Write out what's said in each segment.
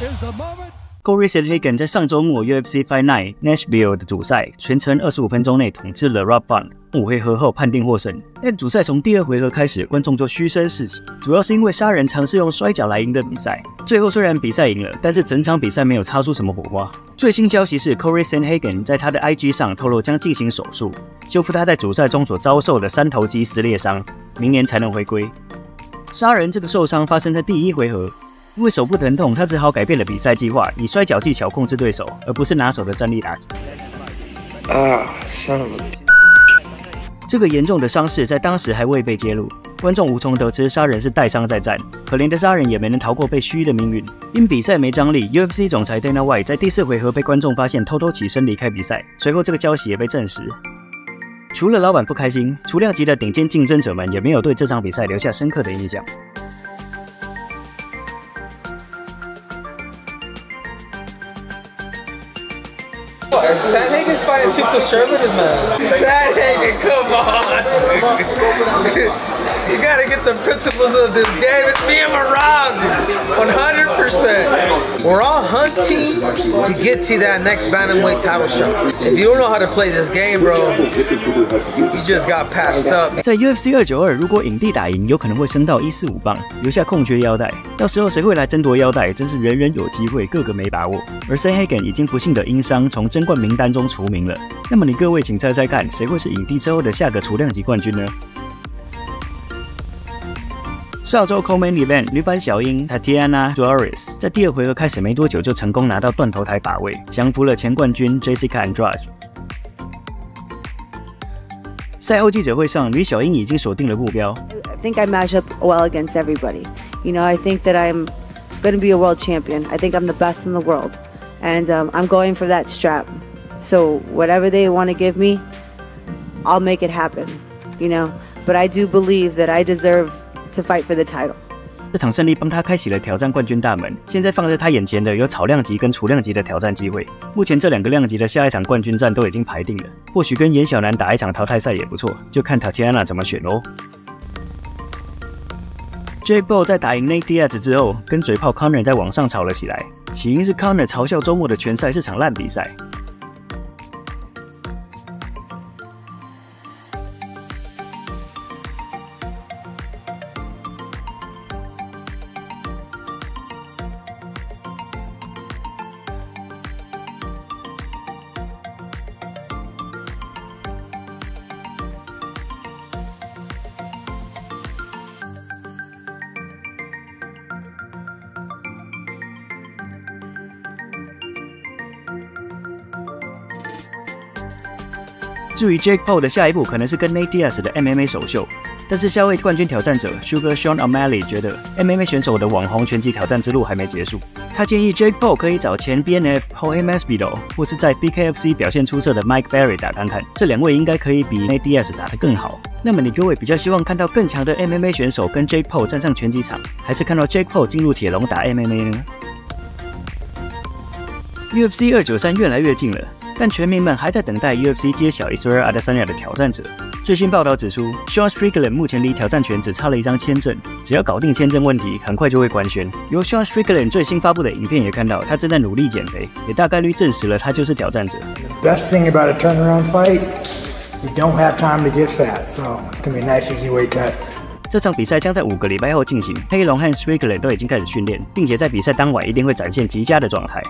Corey Sandhagen 在上周末 UFC Fight Night Nashville 的主赛，全程25分钟内统治了 Rob Font，5回合后判定获胜。但主赛从第2回合开始，观众就嘘声四起，主要是因为杀人尝试用摔跤来赢得比赛。最后虽然比赛赢了，但是整场比赛没有擦出什么火花。最新消息是 Corey Sandhagen 在他的 IG 上透露将进行手术，修复他在主赛中所遭受的3头肌撕裂伤，明年才能回归。杀人这个受伤发生在第1回合。因为手部疼痛，他只好改变了比赛计划，以摔跤技巧控制对手，而不是拿手的站立打击。这个严重的伤势在当时还未被揭露，观众无从得知杀人是带伤在战。可怜的杀人也没能逃过被嘘的命运。因比赛没张力 ，UFC 总裁 Dana White 在第4回合被观众发现偷偷起身离开比赛，随后这个消息也被证实。除了老板不开心，雏量级的顶尖竞争者们也没有对这场比赛留下深刻的印象。 Sandhagen's fighting too conservative, man. Sandhagen, come on. You gotta get the principles of this game. It's being around 100%. We're all hunting to get to that next bantamweight title shot. If you don't know how to play this game, bro, you just got passed up. 在 UFC 292，如果影帝打赢，有可能会升到145磅，留下空缺腰带。到时候谁会来争夺腰带，真是人人有机会，个个没把握。而 Sandhagen 已经不幸的因伤从争冠名单中除名了。那么你各位请猜猜看，谁会是影帝之后的下个雏量级冠军呢？上周 Co-Main Event 女版小鹰 Tatiana Suarez 在第2回合开始没多久就成功拿到断头台把位，降服了前冠军 Jessica Andrade。赛后记者会上，女小鹰已经锁定了目标。 I think I match up well against everybody. You know, I think that I'm going to be a world champion. I think I'm the best in the world, and I'm going for that strap. So whatever they want to give me, I'll make it happen. You know, but I do believe that I deserve to fight for the title. 这场胜利帮他开启了挑战冠军大门，现在放在他眼前的有草量级跟雏量级的挑战机会。目前这2个量级的下一场冠军战都已经排定了，或许跟严小南打一场淘汰赛也不错，就看 Tatiana 怎么选咯。Jake Paul 在打赢 Nate Diaz 之后，跟嘴炮 Conor 在网上吵了起来，起因是 Conor 嘲笑周末的拳赛是场烂比赛。至于 Jake Paul 的下一步可能是跟 Nate Diaz 的 MMA 首秀，但是下位冠军挑战者 Sugar Sean O'Malley 觉得 MMA 选手的网红拳击挑战之路还没结束，他建议 Jake Paul 可以找前 BNF Jorge Masvidal 或是在 BKFC 表现出色的 Mike Berry 打看看，这2位应该可以比 Nate Diaz 打得更好。那么你各位比较希望看到更强的 MMA 选手跟 Jake Paul 站上拳击场，还是看到 Jake Paul 进入铁笼打 MMA 呢？ UFC 293越来越近了。但全民们还在等待 UFC 揭晓 Israel Adesanya 的挑战者。最新报道指出 ，Sean Strickland 目前离挑战权只差了1张签证，只要搞定签证问题，很快就会官宣。由 Sean Strickland 最新发布的影片也看到，他正在努力减肥，也大概率证实了他就是挑战者。 Best thing about a turnaround fight, you don't have time to get fat, so it's gonna be a nice easy weight cut. 这场比赛将在5个礼拜后进行，黑龙和 Strickland 都已经开始训练，并且在比赛当晚一定会展现极佳的状态。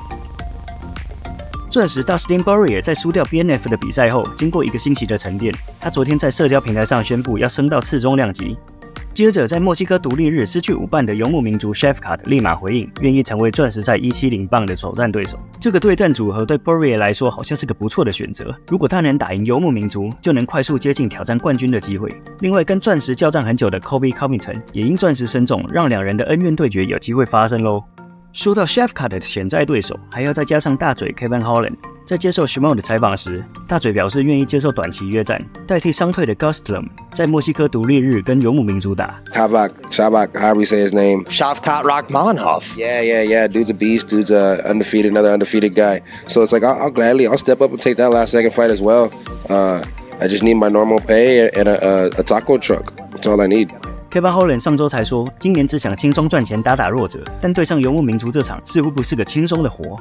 钻石 Dustin Poirier 在输掉 BNF 的比赛后，经过1个星期的沉淀，他昨天在社交平台上宣布要升到次中量级。接着，在墨西哥独立日失去5磅的游牧民族 Shafkat 立马回应，愿意成为钻石赛170磅的首战对手。这个对战组合对 Poirier 来说好像是个不错的选择。如果他能打赢游牧民族，就能快速接近挑战冠军的机会。另外，跟钻石交战很久的 Colby Covington 也因钻石身重，让2人的恩怨对决有机会发生咯。说到 Shafkat 的潜在对手，还要再加上大嘴 Kevin Holland。在接受 Shimon 的采访时，大嘴表示愿意接受短期约战，代替伤退的 Gastelum 在墨西哥独立日跟游牧民族打。 Shavkat, however we say his name. Shavkat Rakhmonov. Yeah. Dude's a beast. Dude's undefeated, another undefeated guy. So it's like I'll step up and take that last second fight as well. I just need my normal pay and a taco truck. That's all I need. Kevin Holland 上周才说，今年只想轻松赚钱打打弱者，但对上游牧民族这场似乎不是个轻松的活。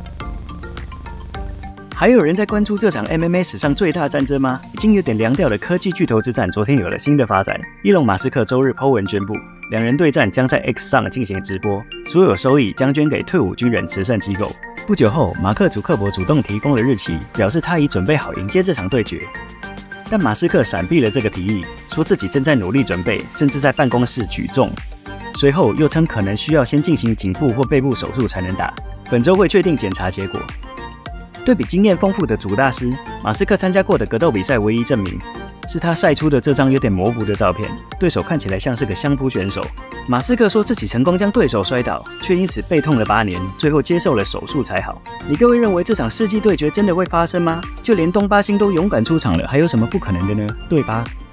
还有人在关注这场 MMA 史上最大战争吗？已经有点凉掉的科技巨头之战，昨天有了新的发展。伊隆·马斯克周日 po 文宣布，两人对战将在 X 上进行直播，所有收益将捐给退伍军人慈善机构。不久后，马克·祖克伯主动提供了日期，表示他已准备好迎接这场对决。但马斯克闪避了这个提议，说自己正在努力准备，甚至在办公室举重。随后又称可能需要先进行颈部或背部手术才能打，本周会确定检查结果。对比经验丰富的祖大师，马斯克参加过的格斗比赛唯一证明是他晒出的这张有点模糊的照片，对手看起来像是个相扑选手。马斯克说自己成功将对手摔倒，却因此背痛了8年，最后接受了手术才好。你各位认为这场世纪对决真的会发生吗？就连东巴星都勇敢出场了，还有什么不可能的呢？对吧？